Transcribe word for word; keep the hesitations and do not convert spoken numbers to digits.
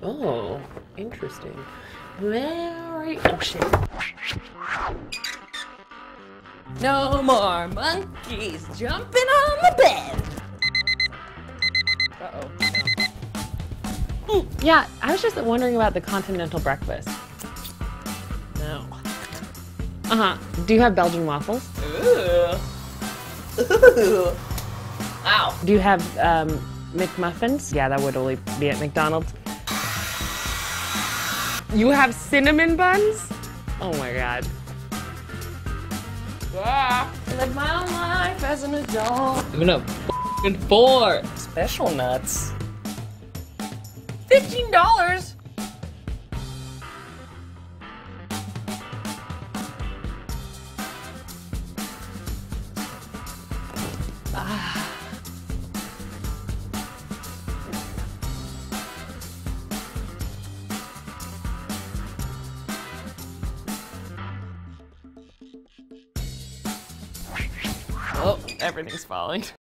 Oh, interesting. Very, oh shit. No more monkeys jumping on the bed. Uh-oh. No. Yeah, I was just wondering about the continental breakfast. No. Uh-huh. Do you have Belgian waffles? Ooh. Ooh. Ow. Do you have um, McMuffins? Yeah, that would only be at McDonald's. You have cinnamon buns? Oh my god. Yeah. Live my own life as an adult. Even up f***ing four. Special nuts. Fifteen dollars. Ah. Oh, everything's falling.